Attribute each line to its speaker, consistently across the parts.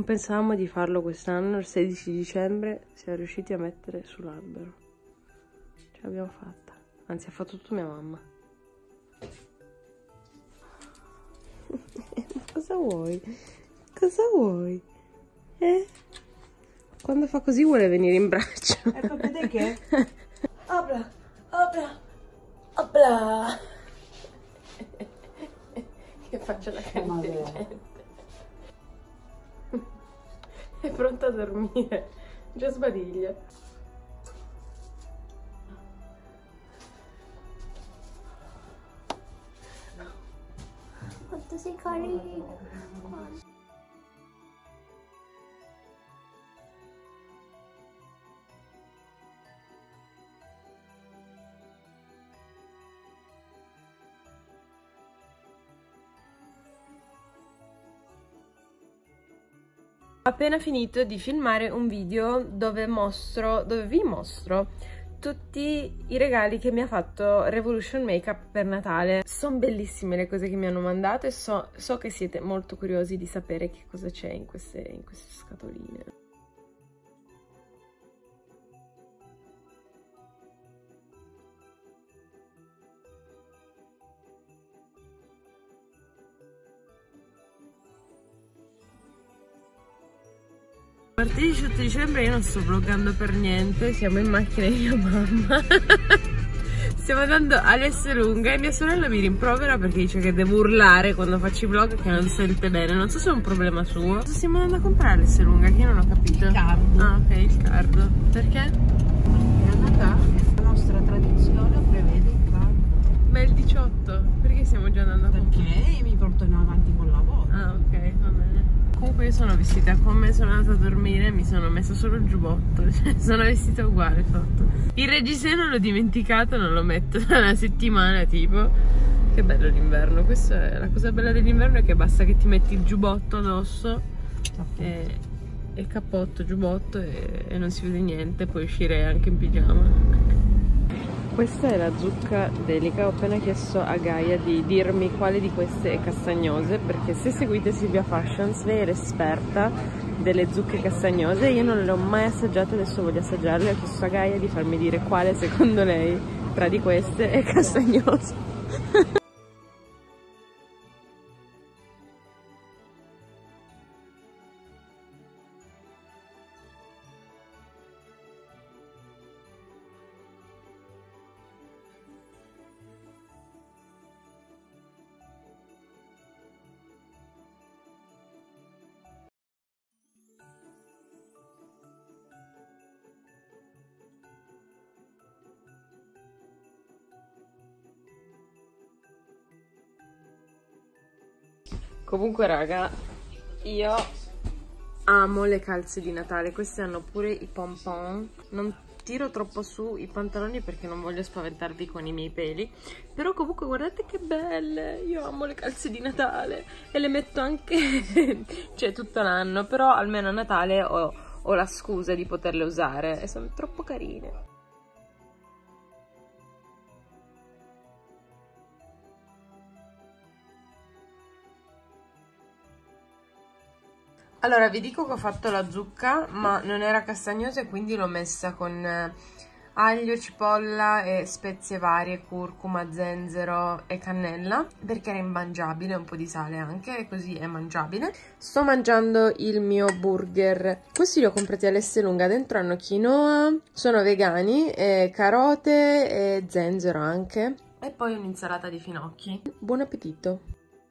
Speaker 1: pensavamo di farlo quest'anno, il 16 dicembre, siamo riusciti a mettere sull'albero. Ce l'abbiamo fatta. Anzi, ha fatto tutto mia mamma. Cosa vuoi? Cosa vuoi? Quando fa così vuole venire in braccio.
Speaker 2: Ecco, vedi che? Apra, apra, apra.
Speaker 1: Che faccia la cara intelligente. È pronta a dormire. Già sbadiglia.
Speaker 3: Quanto sei carino.
Speaker 1: Ho appena finito di filmare un video dove vi mostro tutti i regali che mi ha fatto Revolution Makeup per Natale. Sono bellissime le cose che mi hanno mandato e so che siete molto curiosi di sapere che cosa c'è in queste scatoline. Martedì 18 dicembre io non sto vloggando per niente, siamo in macchina io e mamma. Stiamo andando all'Esselunga e mia sorella mi rimprovera perché dice che devo urlare quando faccio i vlog, che non sente bene. Non so se è un problema suo. Cosa stiamo andando a comprare all'Esselunga? Che io non ho capito.
Speaker 2: Il cardo.
Speaker 1: Ah, ok, il cardo. Perché?
Speaker 2: È a Natale. La nostra tradizione prevede il cardo.
Speaker 1: Ma è il 18. Perché stiamo già andando a comprare?
Speaker 2: Perché mi portano avanti col lavoro.
Speaker 1: Ah, ok, va bene. Comunque io sono vestita come sono andata a dormire, mi sono messa solo il giubbotto, cioè sono vestita uguale fatto. Il reggiseno l'ho dimenticato, non lo metto da una settimana tipo. Che bello l'inverno, questa è la cosa bella dell'inverno, è che basta che ti metti il giubbotto addosso e cappotto, giubbotto e non si vede niente, puoi uscire anche in pigiama. Questa è la zucca delica, ho appena chiesto a Gaia di dirmi quale di queste è castagnose, perché se seguite Silvia Fashions lei è l'esperta delle zucche castagnose, io non le ho mai assaggiate, adesso voglio assaggiarle, ho chiesto a Gaia di farmi dire quale secondo lei tra di queste è castagnosa. Comunque raga, io amo le calze di Natale, queste hanno pure i pompon, non tiro troppo su i pantaloni perché non voglio spaventarvi con i miei peli, però comunque guardate che belle, io amo le calze di Natale e le metto anche cioè tutto l'anno, però almeno a Natale ho la scusa di poterle usare e sono troppo carine. Allora, vi dico che ho fatto la zucca, ma non era castagnosa e quindi l'ho messa con aglio, cipolla e spezie varie, curcuma, zenzero e cannella, perché era immangiabile, un po' di sale anche, e così è mangiabile. Sto mangiando il mio burger. Questi li ho comprati all'Esselunga, dentro hanno quinoa, sono vegani, carote e zenzero anche. E poi un'insalata di finocchi. Buon appetito!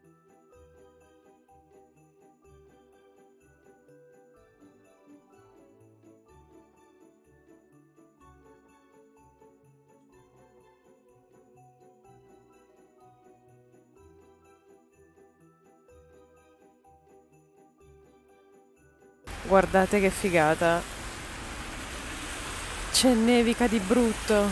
Speaker 1: Guardate che figata, c'è nevica di brutto.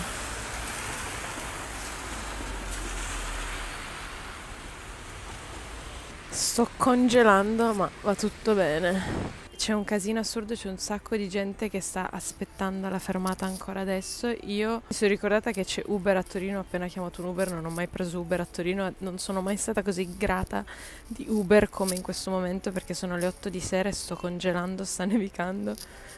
Speaker 1: Sto congelando, ma va tutto bene. c'è un casino assurdo, c'è un sacco di gente che sta aspettando la fermata ancora adesso. Io mi sono ricordata che c'è Uber a Torino, ho appena chiamato un Uber, non ho mai preso Uber a Torino, non sono mai stata così grata di Uber come in questo momento, perché sono le 8 di sera e sto congelando, sta nevicando.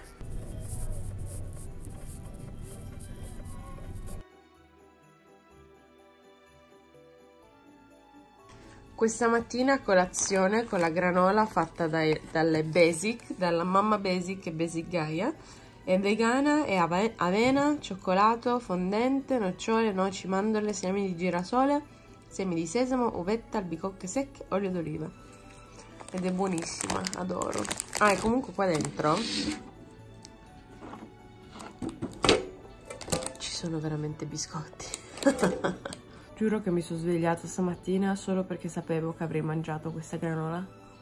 Speaker 1: Questa mattina a colazione con la granola fatta dalle Basic, dalla mamma Basic e Basic Gaia, è vegana e avena, cioccolato, fondente, nocciole, noci, mandorle, semi di girasole, semi di sesamo, uvetta, albicocche secche, olio d'oliva. Ed è buonissima, adoro. Ah, e comunque qua dentro ci sono veramente biscotti. Giuro che mi sono svegliata stamattina solo perché sapevo che avrei mangiato questa granola.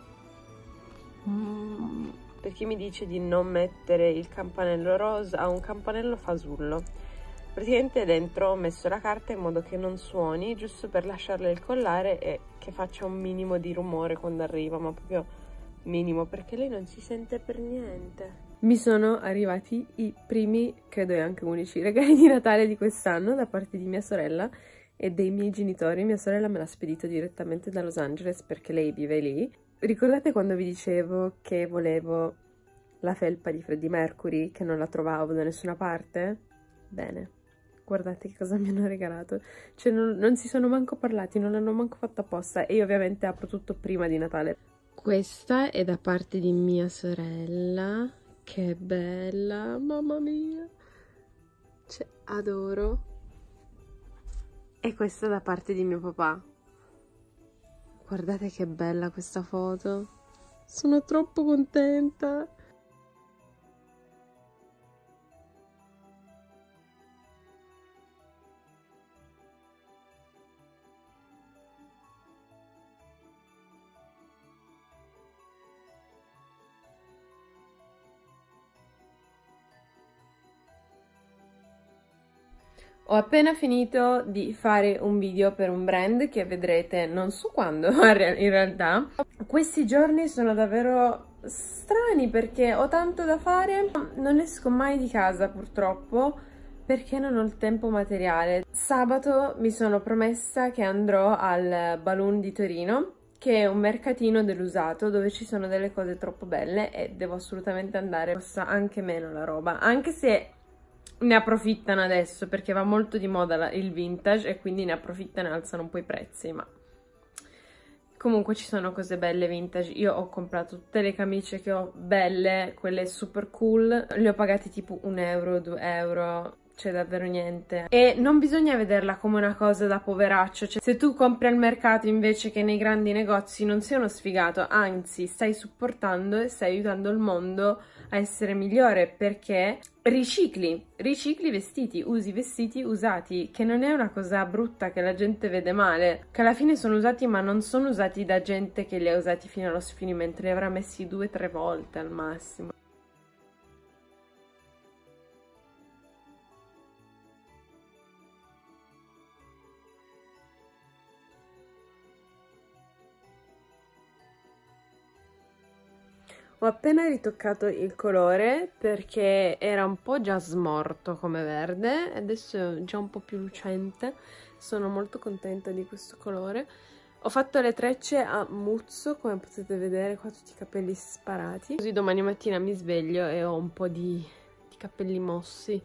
Speaker 1: Per chi mi dice di non mettere il campanello rosa, ha un campanello fasullo. Praticamente dentro ho messo la carta in modo che non suoni, giusto per lasciarle il collare e che faccia un minimo di rumore quando arriva, ma proprio minimo, perché lei non si sente per niente. Mi sono arrivati i primi, credo e anche unici, regali di Natale di quest'anno da parte di mia sorella e dei miei genitori. Mia sorella me l'ha spedito direttamente da Los Angeles perché lei vive lì. Ricordate quando vi dicevo che volevo la felpa di Freddie Mercury, che non la trovavo da nessuna parte? Bene, guardate che cosa mi hanno regalato. Cioè non si sono manco parlati, non l'hanno manco fatto apposta, e io ovviamente apro tutto prima di Natale. Questa è da parte di mia sorella, che bella, mamma mia, cioè adoro. E questa da parte di mio papà. Guardate che bella questa foto. Sono troppo contenta. Ho appena finito di fare un video per un brand che vedrete non so quando in realtà. Questi giorni sono davvero strani perché ho tanto da fare, non esco mai di casa purtroppo perché non ho il tempo materiale. Sabato mi sono promessa che andrò al Balloon di Torino, che è un mercatino dell'usato dove ci sono delle cose troppo belle e devo assolutamente andare. Costa anche meno la roba, anche se ne approfittano adesso perché va molto di moda il vintage e quindi ne approfittano e alzano un po' i prezzi, ma comunque ci sono cose belle vintage. Io ho comprato tutte le camicie che ho belle, quelle super cool, le ho pagate tipo 1 euro, 2 euro, cioè davvero niente. E non bisogna vederla come una cosa da poveraccio, cioè se tu compri al mercato invece che nei grandi negozi non sei uno sfigato, anzi stai supportando e stai aiutando il mondo a essere migliore, perché ricicli vestiti, usi vestiti usati, che non è una cosa brutta che la gente vede male, che alla fine sono usati ma non sono usati da gente che li ha usati fino allo sfinimento, li avrà messi 2 o 3 volte al massimo. Ho appena ritoccato il colore perché era un po' già smorto come verde, adesso è già un po' più lucente, sono molto contenta di questo colore. Ho fatto le trecce a muzzo, come potete vedere qua tutti i capelli sparati, così domani mattina mi sveglio e ho un po' di capelli mossi.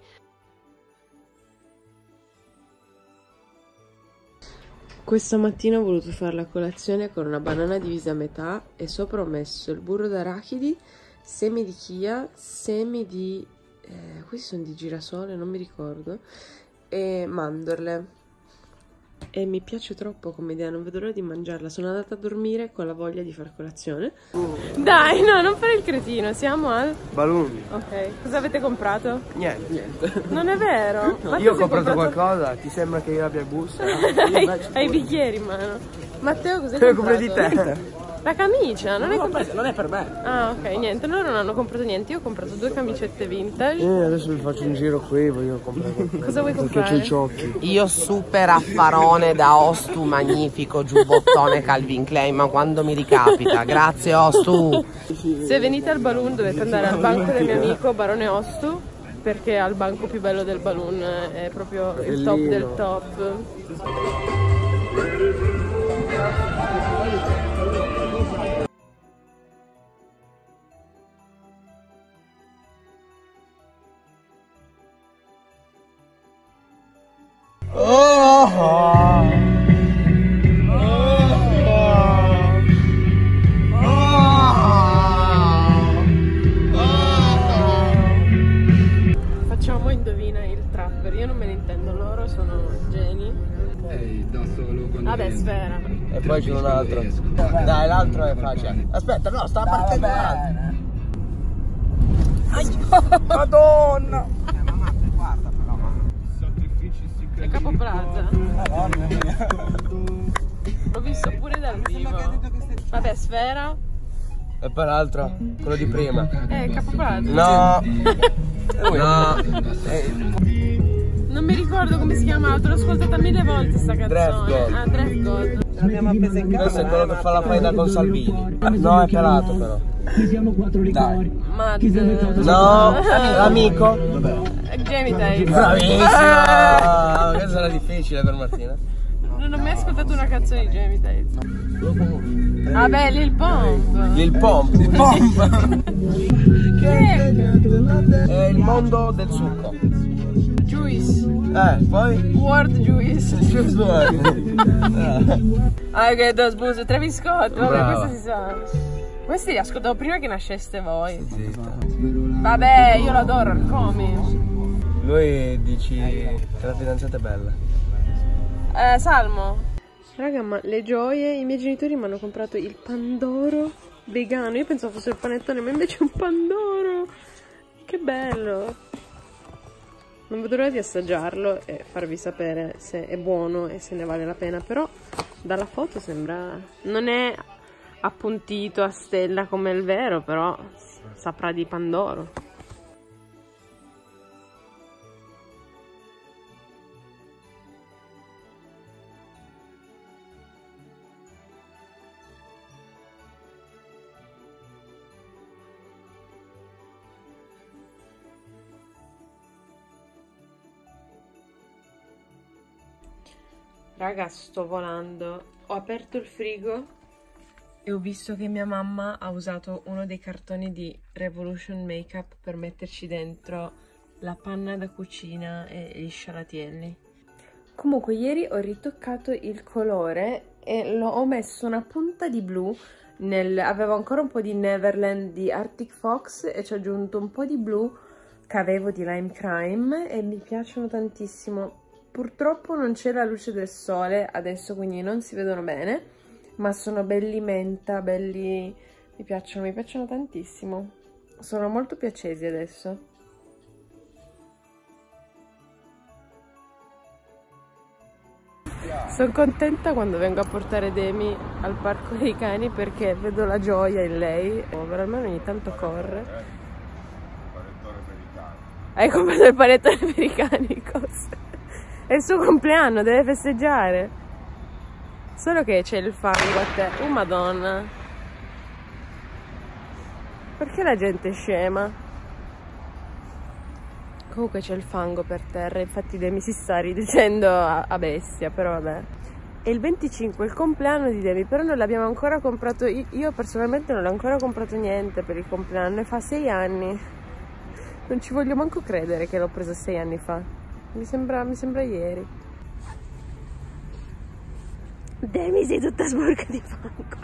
Speaker 1: Questa mattina ho voluto fare la colazione con una banana divisa a metà e sopra ho messo il burro d'arachidi, semi di chia, semi di... questi sono di girasole, non mi ricordo, e mandorle. E mi piace troppo come idea, non vedo l'ora di mangiarla. Sono andata a dormire con la voglia di fare colazione. Dai, no, non fare il cretino, siamo al... Balloon. Ok, cosa avete comprato?
Speaker 3: Niente.
Speaker 1: Non è vero?
Speaker 3: No, io ho comprato qualcosa, ti sembra che io abbia il bus?
Speaker 1: Hai i bicchieri in mano. Matteo, cosa hai comprato?
Speaker 3: Quello di te.
Speaker 1: La camicia, non è comprato.
Speaker 4: Non è per me.
Speaker 1: Ah, ok, niente, loro non hanno comprato niente. Io ho comprato 2 camicette vintage.
Speaker 3: Adesso vi faccio un giro qui, voglio comprare qualcosa.
Speaker 1: Cosa vuoi
Speaker 3: Perché c'è
Speaker 1: comprare?
Speaker 3: i ciocchi.
Speaker 4: Io super affarone da Ostu, magnifico giubbottone Calvin Klein, ma quando mi ricapita. Grazie Ostu.
Speaker 1: Se venite al balloon dovete andare al banco del mio amico Barone Ostu, perché ha il banco più bello del balloon, è proprio il top del top. Facciamo indovina il trapper, io non me ne intendo, loro sono geni. Vabbè, sfera.
Speaker 3: E poi c'è un altro. Dai, l'altro è facile. Aspetta, no, sta partendo l'altro. Madonna! Guarda però.
Speaker 1: È Capo Plaza. L'ho visto pure dal vivo. Vabbè, sfera.
Speaker 3: E poi l'altro, quello di prima.
Speaker 1: Capo Plaza.
Speaker 3: No! No!
Speaker 1: Non mi ricordo come si chiama, l'ho ascoltata 1000 volte sta canzone.
Speaker 3: Draft God.
Speaker 1: Ah, Draft God.
Speaker 4: L'abbiamo appesa in
Speaker 3: Questo è quello che fa la faida con Salvini. No, è pelato però. Dai.
Speaker 1: Ma
Speaker 3: No, l'amico.
Speaker 1: Jamie Taylor.
Speaker 3: Bravissima! Questa era difficile per Martina.
Speaker 1: Non ho mai ascoltato una canzone di Jamie Taylor. Vabbè, Lil Pump.
Speaker 3: Il Pomp. Il Pomp.
Speaker 1: Che è?
Speaker 3: È il mondo del succo.
Speaker 1: Juice.
Speaker 3: Poi?
Speaker 1: Word Juice. I get those booze. Travis Scott. Vabbè,
Speaker 3: Brava.
Speaker 1: questo si sa. Questi li ascoltavo prima che nasceste voi. Vabbè, io l'adoro, come?
Speaker 3: Lui dici che la fidanzata è bella.
Speaker 1: Salmo. Raga, ma le gioie, i miei genitori mi hanno comprato il pandoro vegano. Io pensavo fosse il panettone, ma invece è un pandoro. Che bello. Non vedo l'ora di assaggiarlo e farvi sapere se è buono e se ne vale la pena. Però dalla foto sembra... non è appuntito a stella come il vero, però saprà di pandoro. Raga, sto volando. Ho aperto il frigo e ho visto che mia mamma ha usato uno dei cartoni di Revolution Makeup per metterci dentro la panna da cucina e gli scialatielli. Comunque ieri ho ritoccato il colore e ho messo una punta di blu avevo ancora un po' di Neverland di Arctic Fox e ci ho aggiunto un po' di blu che avevo di Lime Crime e mi piacciono tantissimo. Purtroppo non c'è la luce del sole adesso, quindi non si vedono bene, ma sono belli menta, belli... mi piacciono tantissimo. Sono molto piacesi adesso. Sono contenta quando vengo a portare Demi al parco dei cani perché vedo la gioia in lei. Almeno ogni tanto corre. Hai comprato il panettone per i cani, cosa? È il suo compleanno, deve festeggiare. Solo che c'è il fango a te. Oh madonna. Perché la gente è scema? Comunque c'è il fango per terra. Infatti Demi si sta riducendo a bestia. Però vabbè. È il 25, il compleanno di Demi. Però non l'abbiamo ancora comprato. Io personalmente non ho ancora comprato niente per il compleanno. E fa 6 anni. Non ci voglio manco credere che l'ho preso 6 anni fa. Mi sembra ieri. Demi, sei tutta sporca di fango.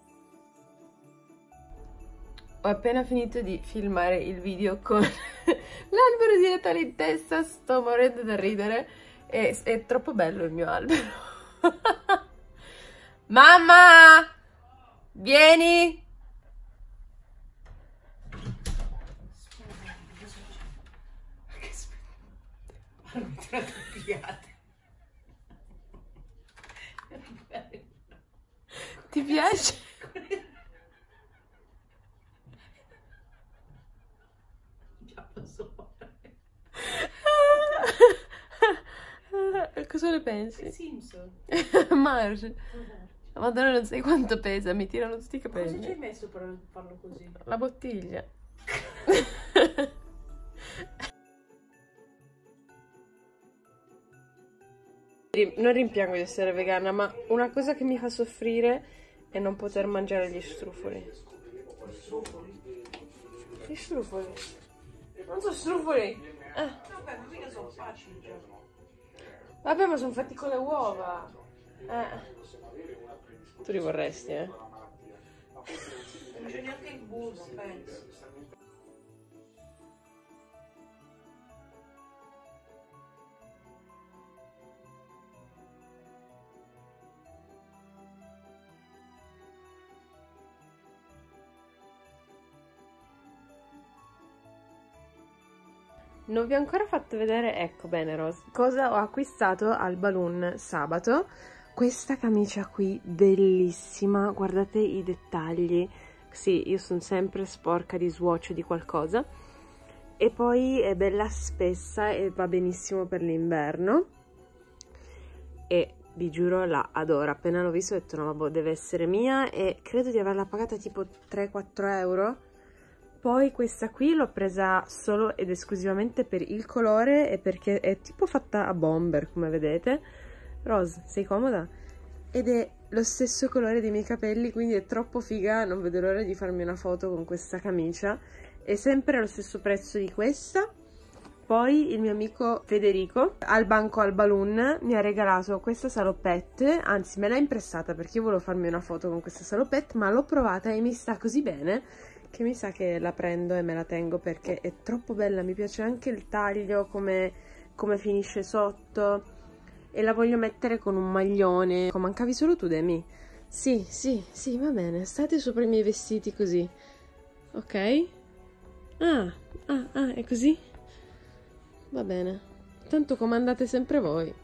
Speaker 1: Ho appena finito di filmare il video con L'albero di Natale in testa, sto morendo da ridere. È troppo bello il mio albero. Mamma! Vieni! Ti piace?
Speaker 2: Già posso fare.
Speaker 1: Cosa ne pensi?
Speaker 2: Simpson.
Speaker 1: Marge. Madonna, non sai quanto pesa, mi tirano tutti i
Speaker 2: Cosa ci hai
Speaker 1: capelli.
Speaker 2: messo per farlo così?
Speaker 1: La bottiglia. Non rimpiango di essere vegana, ma una cosa che mi fa soffrire è non poter mangiare gli strufoli. Gli strufoli? Non sono strufoli!
Speaker 2: Vabbè, ma mica sono facili già.
Speaker 1: Vabbè, ma sono fatti con le uova. Tu li vorresti,
Speaker 2: Non c'è neanche il burro, penso.
Speaker 1: Non vi ho ancora fatto vedere, ecco bene Rose, cosa ho acquistato al Balloon sabato. Questa camicia qui, bellissima, guardate i dettagli. Sì, io sono sempre sporca di swatch o di qualcosa. E poi è bella spessa e va benissimo per l'inverno. E vi giuro la adoro. Appena l'ho visto ho detto no vabbè, deve essere mia, e credo di averla pagata tipo 3-4 euro. Poi questa qui l'ho presa solo ed esclusivamente per il colore e perché è tipo fatta a bomber, come vedete. Rose, sei comoda? Ed è lo stesso colore dei miei capelli, quindi è troppo figa, non vedo l'ora di farmi una foto con questa camicia. È sempre lo stesso prezzo di questa. Poi il mio amico Federico al banco al Balloon mi ha regalato questa salopette, anzi me l'ha impressata perché io volevo farmi una foto con questa salopette, ma l'ho provata e mi sta così bene che mi sa che la prendo e me la tengo perché è troppo bella. Mi piace anche il taglio, come finisce sotto, e la voglio mettere con un maglione. Mancavi solo tu, Demi? Sì, va bene, state sopra i miei vestiti così, ok? Ah, è così? Va bene, tanto comandate sempre voi.